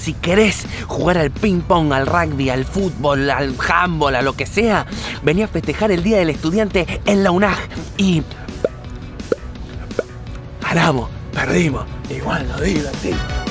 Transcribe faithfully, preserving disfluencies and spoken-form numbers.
Si querés jugar al ping pong, al rugby, al fútbol, al handball, a lo que sea, vení a festejar el Día del Estudiante en la U N A G y... ganamos, perdimos, igual nos divertimos.